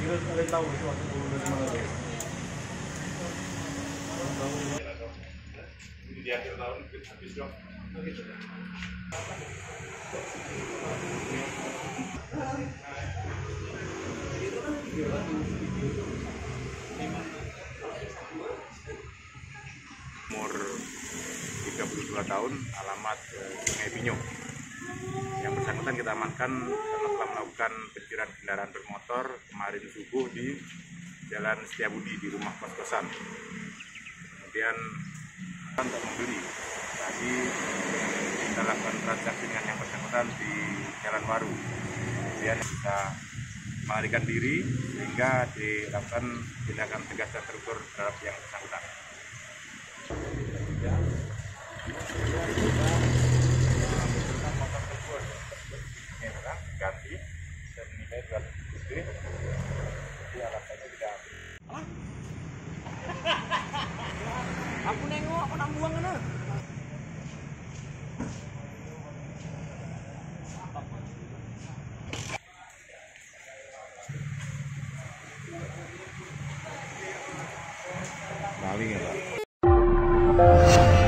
Di akhir tahun habis dong. Umur 32 tahun, alamat Sungai Pinyo. Yang bersangkutan kita amankan karena telah melakukan pencurian kendaraan bermotor kemarin subuh di Jalan Setiabudi di rumah kos-kosan. Kemudian untuk membeli, tadi kita lakukan transaksi dengan yang bersangkutan di Jalan Waru. Kemudian kita melarikan diri sehingga dilakukan tindakan tegas dan terukur terhadap yang bersangkutan. Motor tersebut ganti dan nilai 200 juta. Jadi alasannya tidak. Aku nengok, aku nak buang mana? Maling ya, Pak.